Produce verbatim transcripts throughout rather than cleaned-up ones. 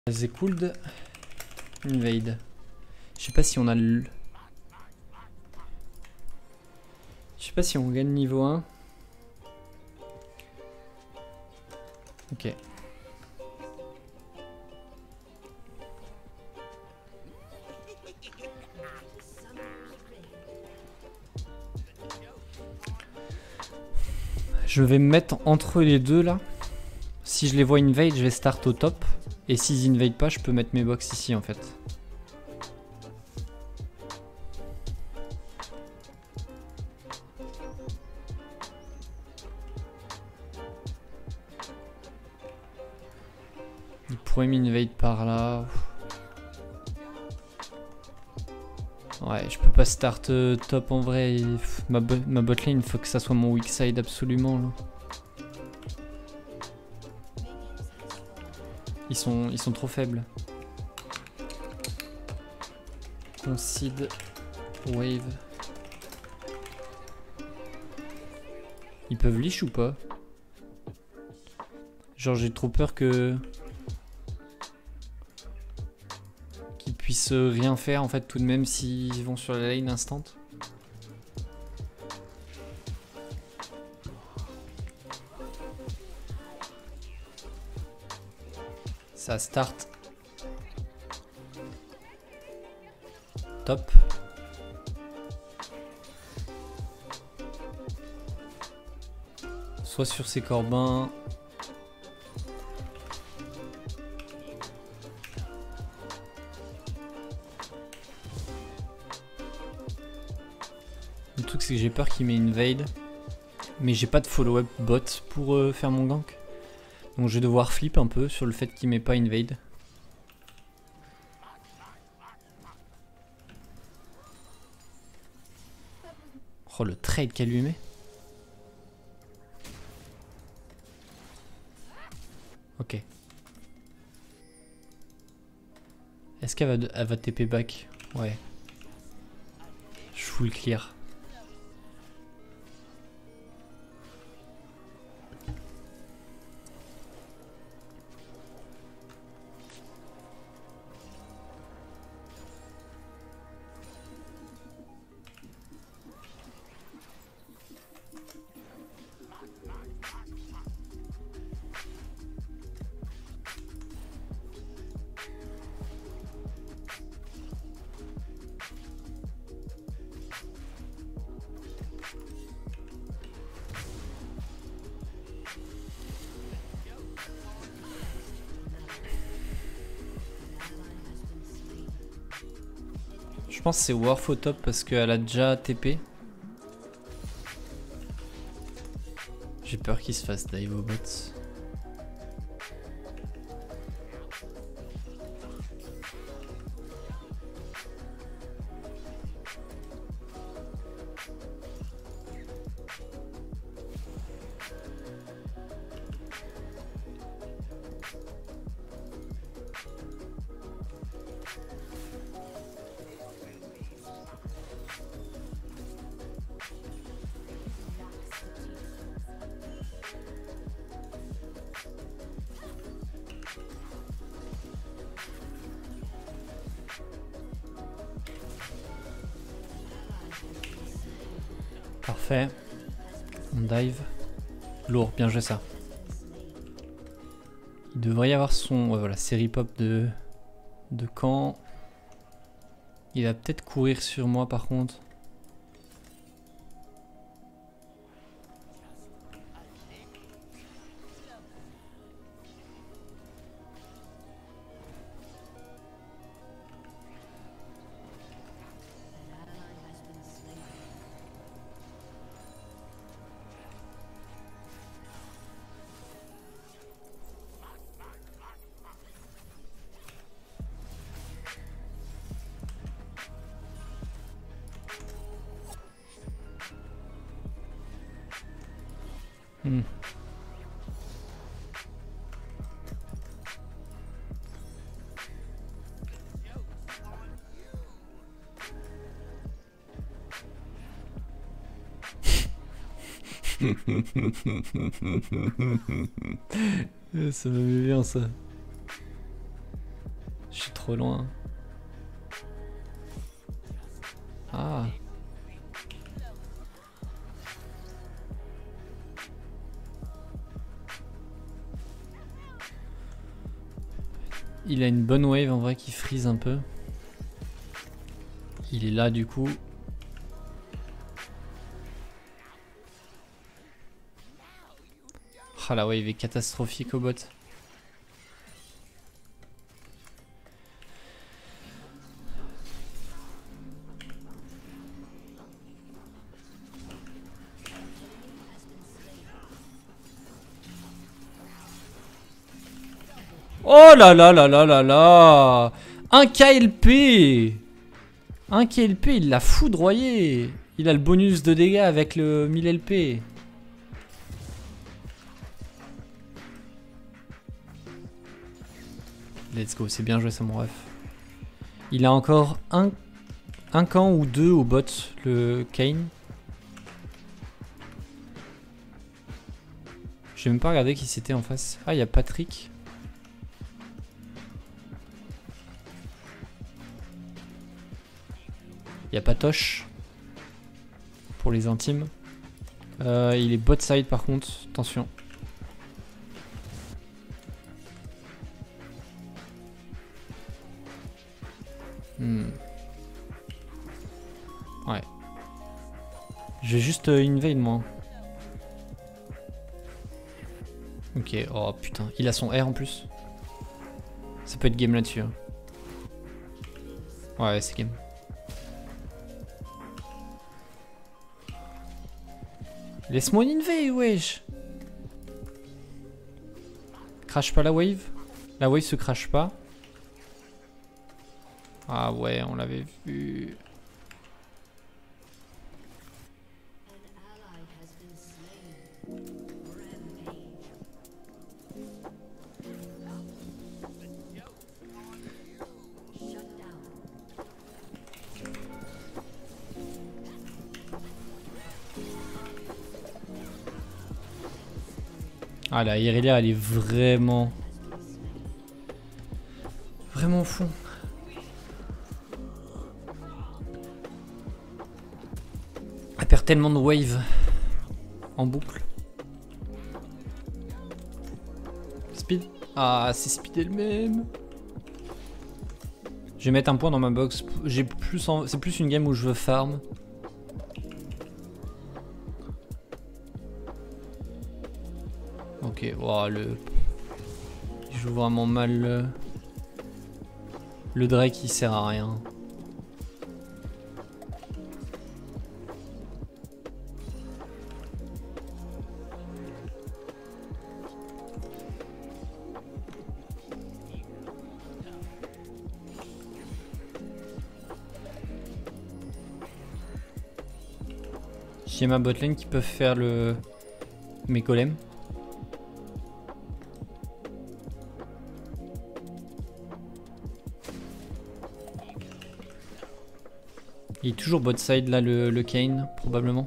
C'est cool. Invade. Je sais pas si on a le... Je sais pas si on gagne niveau un. Ok. Je vais me mettre entre les deux là. Si je les vois invade, je vais start au top. Et s'ils invade pas, je peux mettre mes box ici en fait. Il pourrait m'invade par là. Ouais, je peux pas start euh, top en vrai. Il, ma, bo ma botlane, il faut que ça soit mon weak side absolument là. Ils sont, ils sont trop faibles. Concede, wave. Ils peuvent leash ou pas? Genre j'ai trop peur que... qu'ils puissent rien faire en fait tout de même s'ils vont sur la lane instant. Ça start. Top. Soit sur ses corbins. Le truc c'est que j'ai peur qu'il m'ait invade. Mais j'ai pas de follow-up bot pour euh, faire mon gank. Donc je vais devoir flip un peu sur le fait qu'il m'ait pas invade. Oh le trade qu'elle lui met. Ok. Est-ce qu'elle va, elle va T P back? Ouais. Je full clear. Je pense que c'est Worf au top parce qu'elle a déjà T P. J'ai peur qu'il se fasse dive au bot. Parfait. On dive. Lourd, bien joué ça. Il devrait y avoir son... Ouais, voilà, série pop de... de camp. Il va peut-être courir sur moi par contre. Hmm. Ça me met bien ça. Je suis trop loin. Ah. Il a une bonne wave en vrai qui freeze un peu. Il est là du coup. Ah la wave est catastrophique au bot. Oh là là là là là là. Un K L P. Un K L P, il l'a foudroyé. Il a le bonus de dégâts avec le mille L P. Let's go, c'est bien joué ça mon ref. Il a encore un, un camp ou deux au bot, le Kayn. J'ai même pas regardé qui c'était en face. Ah, il y a Patrick. Il y a Patoche. Pour les intimes. Euh, il est bot side par contre, attention. Hmm. Ouais. Je vais juste euh, invade moi. Ok, oh putain, il a son R en plus. Ça peut être game là-dessus. Hein. Ouais, c'est game. Laisse-moi invade, wesh. Crash pas la wave. La wave se crash pas. Ah ouais, on l'avait vu. Ah la Irelia elle est vraiment vraiment fou. Elle perd tellement de wave en boucle. Speed. Ah c'est speed elle-même. Je vais mettre un point dans ma box. J'ai plus en... C'est plus une game où je veux farm. Ok, wow, le... Il joue vraiment mal le... Le Drake il sert à rien. J'ai ma botlane qui peuvent faire le... mes golems. Il est toujours bot side là le, le Kayn probablement.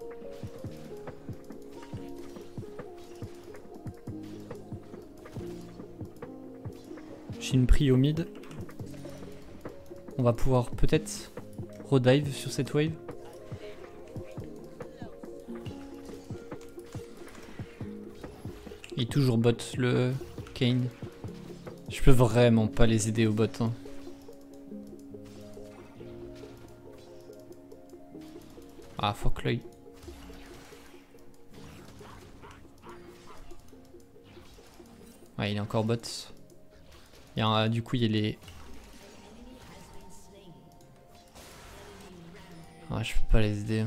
J'ai une prio mid. On va pouvoir peut-être redive sur cette wave. Il est toujours bot le Kayn. Je peux vraiment pas les aider au bot. Hein. Ah fuck l'œil. Ouais il est encore bot. Il y a un, du coup il y a les... Ah je peux pas les aider.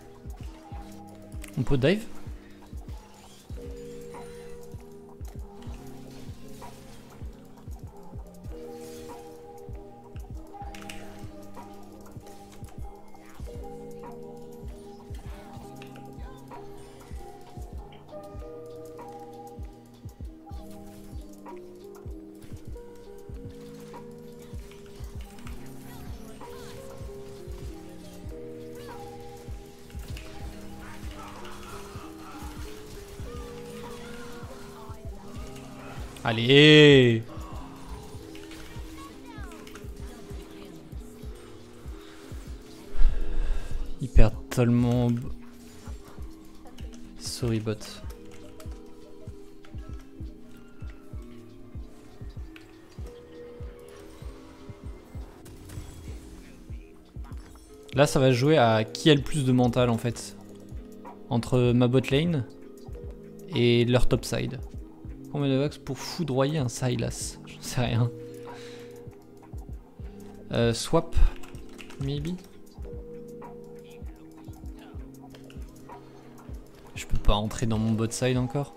On peut dive? Allez. Ils perdent tellement... Sorry bot. Là ça va jouer à qui a le plus de mental en fait. Entre ma bot lane et leur top side. Combien de vax pour foudroyer un Sylas? J'en sais rien. Euh, swap, maybe. Je peux pas entrer dans mon bot side encore.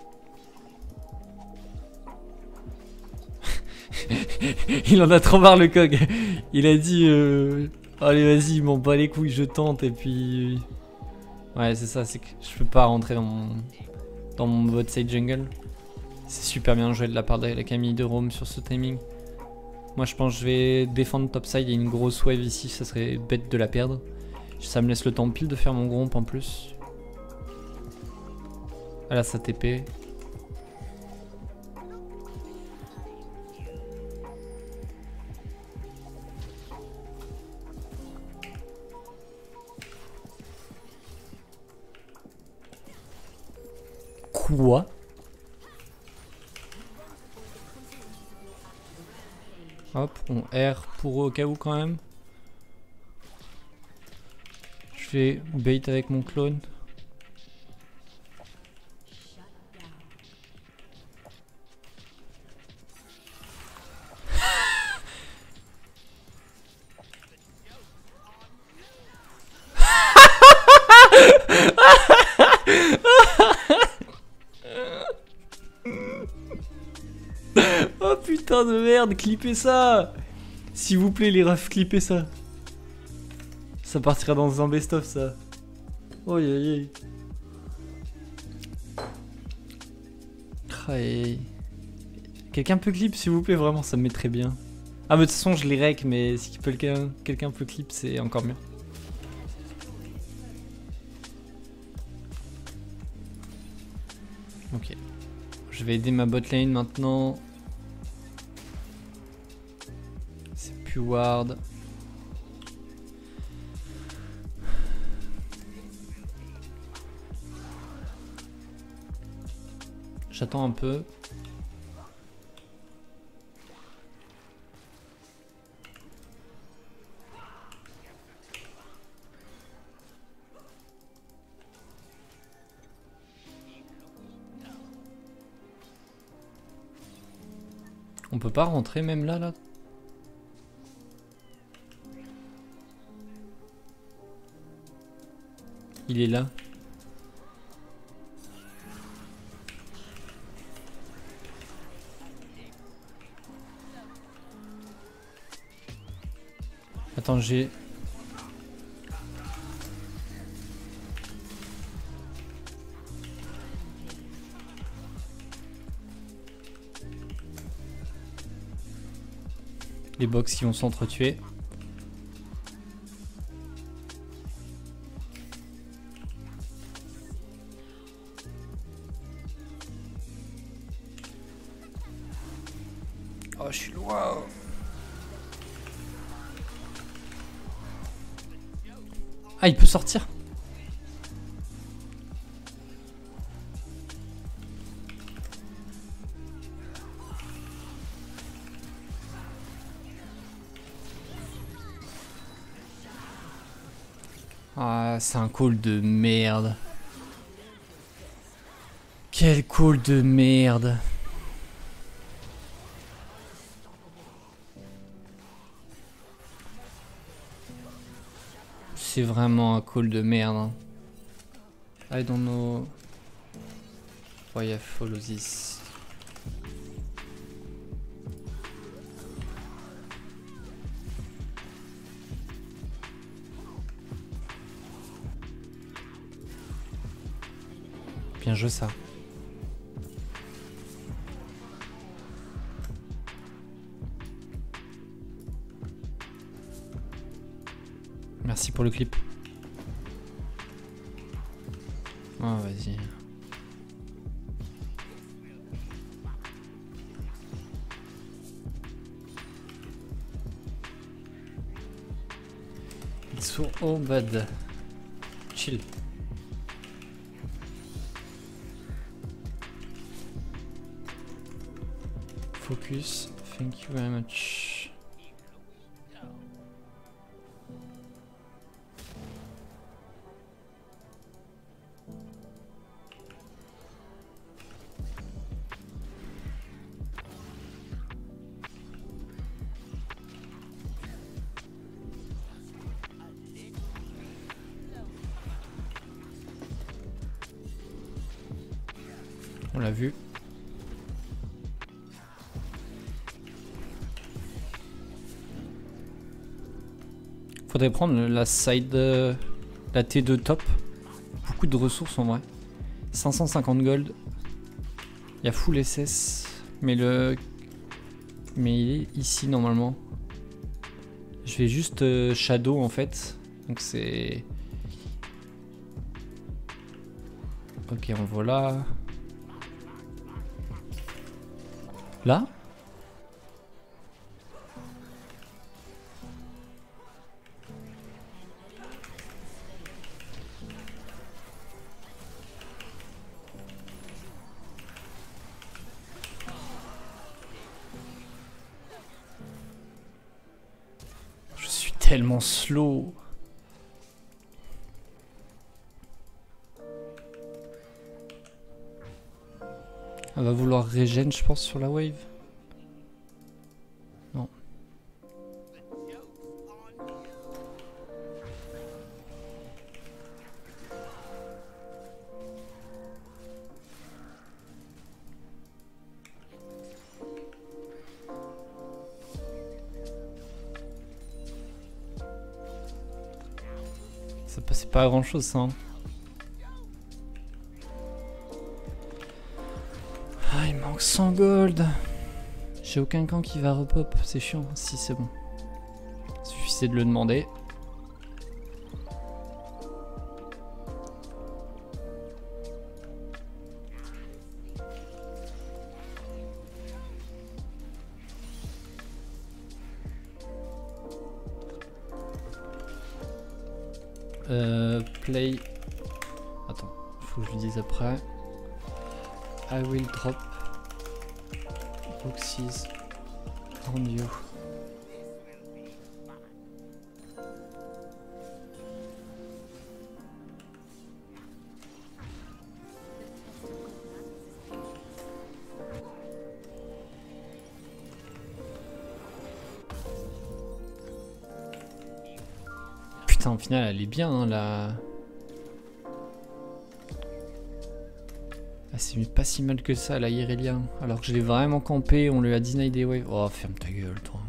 Il en a trop marre le cog. Il a dit euh, allez vas-y, m'en bats les couilles, je tente et puis... Ouais c'est ça, c'est que je peux pas rentrer dans mon, dans mon bot side jungle. C'est super bien joué de la part de la Camille de Rome sur ce timing. Moi je pense que je vais défendre topside, il y a une grosse wave ici, ça serait bête de la perdre. Ça me laisse le temps pile de faire mon gromp en plus. Ah là ça T P. Quoi? Hop, on R pour au cas où quand même. Je vais bait avec mon clone. Oh putain de merde, clippez ça. S'il vous plaît les refs, clippez ça. Ça partira dans un best-of ça. Oh yeah, yeah. Quelqu'un peut clip s'il vous plaît, vraiment ça me met très bien. Ah mais de toute façon je les rec, mais si quelqu'un quelqu'un peut clip c'est encore mieux. Ok. Je vais aider ma botlane maintenant. C'est plus ward. J'attends un peu. On peut pas rentrer même là, là? Il est là. Attends, j'ai... les box qui vont s'entretuer. Oh, je suis loin. Ah, il peut sortir. Ah, c'est un call de merde. Quel call de merde. C'est vraiment un call de merde. Hein. I don't know why I follow this. Bien joué ça. Merci pour le clip. Oh vas-y. So oh bad. Chill. Focus. Thank you very much. On l'a vu. Faudrait prendre la side, euh, la T deux top. Beaucoup de ressources en vrai. cinq cent cinquante gold. Il y a full S S. Mais le... Mais il est ici normalement. Je vais juste euh, shadow en fait. Donc c'est... Ok, on voit là. Là? Je suis tellement slow. Elle va vouloir régène, je pense, sur la wave. Non. Ça passait pas à grand chose, ça. Hein. Ah, il manque cent gold. J'ai aucun camp qui va repop, c'est chiant. Si, c'est bon. Suffisait de le demander. Euh, play. Attends, faut que je le dise après. I will drop boxes on you. Putain, au final, elle est bien, hein, la... Ah, c'est pas si mal que ça, la Irelia. Alors que je l'ai vraiment campé, on lui a deny des waves. Oh, ferme ta gueule, toi.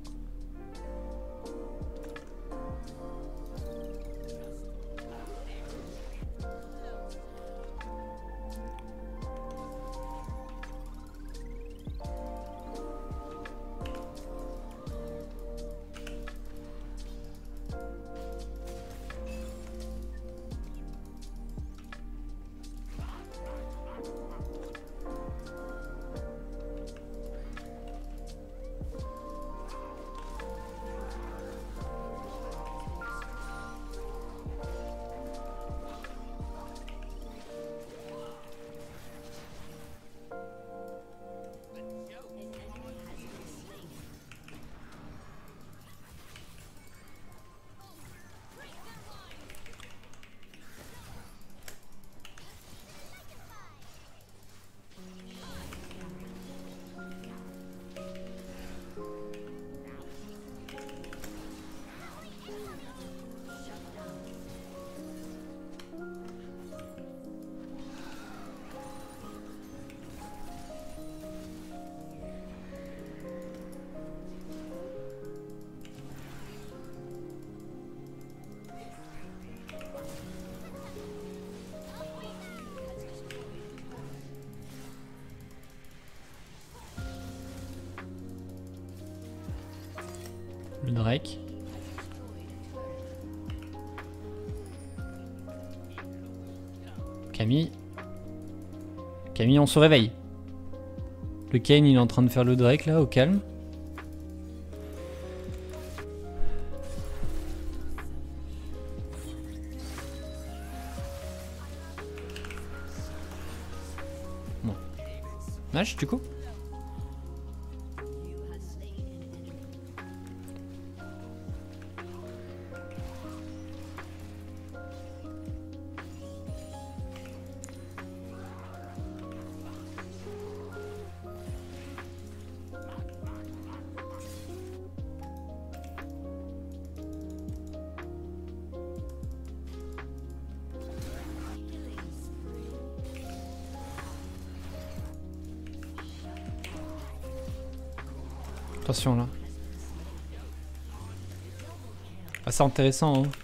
Le Drake. Camille. Camille, on se réveille. Le Kane, il est en train de faire le Drake là, au calme. Nice du coup. Attention là. Ah, c'est intéressant hein.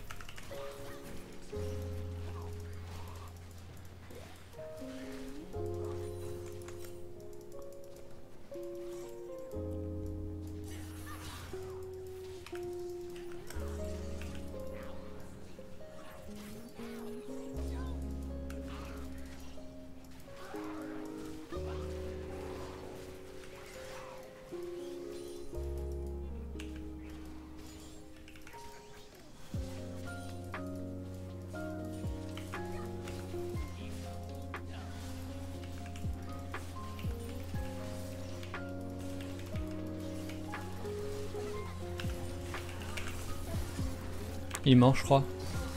Il est mort, je crois.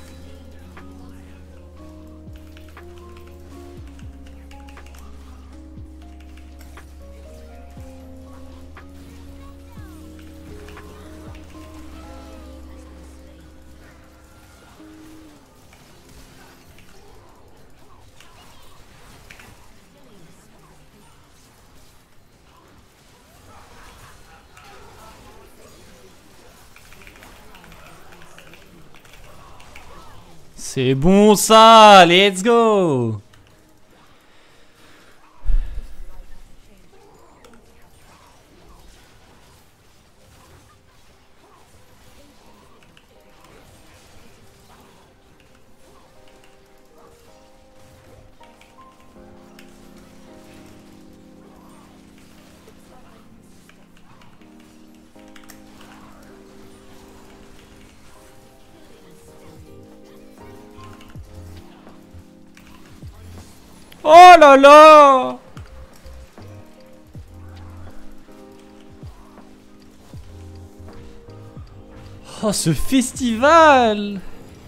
C'est bon ça, let's go. Oh là là! Oh ce festival!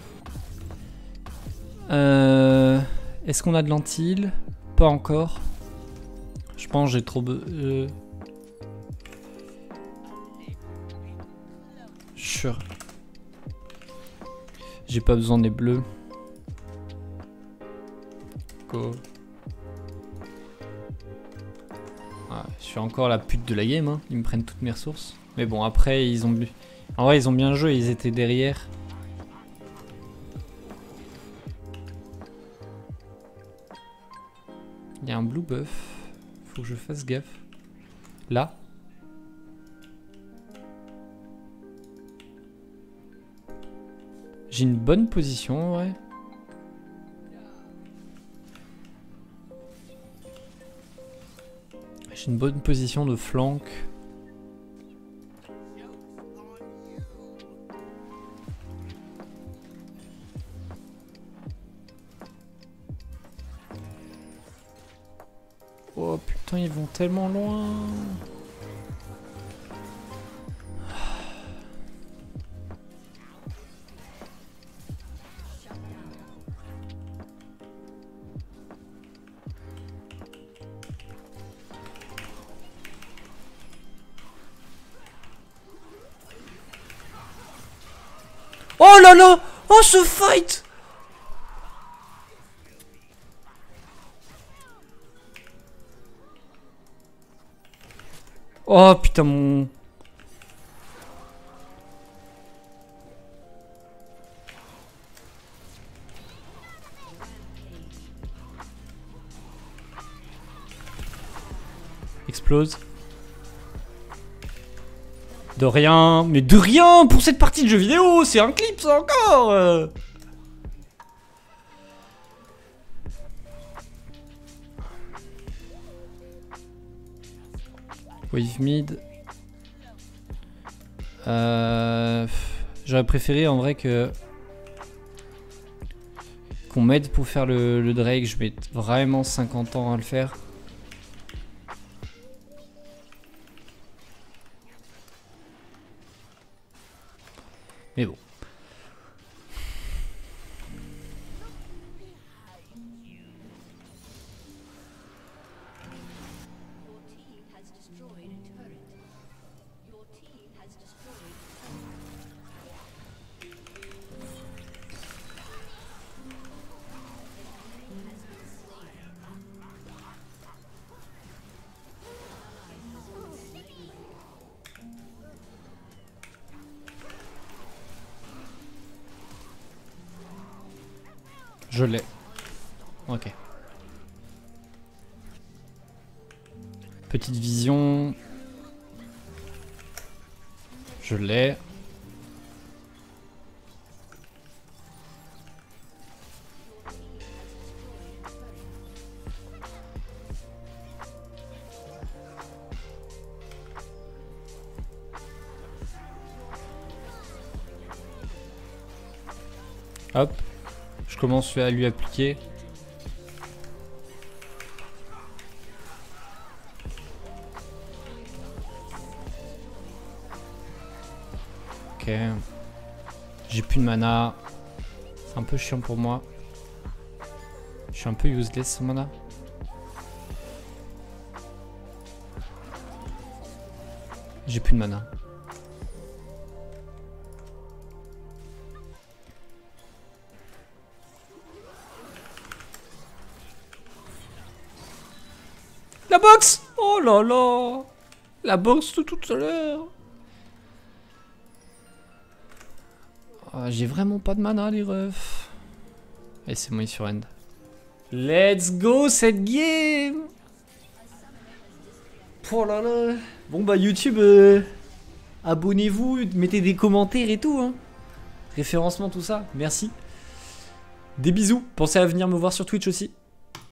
Euh, Est-ce qu'on a de l'antil? Pas encore. Je pense que j'ai trop... Euh... Sure. J'ai pas besoin des bleus. Go. Ah, je suis encore la pute de la game, hein. Ils me prennent toutes mes ressources. Mais bon, après, ils ont... En vrai, ils ont bien joué, ils étaient derrière. Il y a un blue buff. Faut que je fasse gaffe. Là. J'ai une bonne position, ouais. J'ai une bonne position de flank. Oh putain, ils vont tellement loin. Oh là là! Oh ce fight! Oh putain mon... Explose. De rien, mais de rien pour cette partie de jeu vidéo, c'est un clip ça encore euh. Wave mid. Euh, J'aurais préféré en vrai que qu'on m'aide pour faire le, le Drake, je mets vraiment cinquante ans à le faire. Mais bon. Je l'ai. Ok. Petite vision. Je l'ai. Hop. Je commence à lui appliquer. Ok. J'ai plus de mana. C'est un peu chiant pour moi. Je suis un peu useless ce mana. J'ai plus de mana. La box! Oh là là! La box de tout à l'heure! Oh, j'ai vraiment pas de mana, les refs. Et c'est moi sur end. Let's go cette game! Oh là là! Bon bah YouTube, euh, abonnez-vous, mettez des commentaires et tout. Hein. Référencement, tout ça. Merci. Des bisous. Pensez à venir me voir sur Twitch aussi.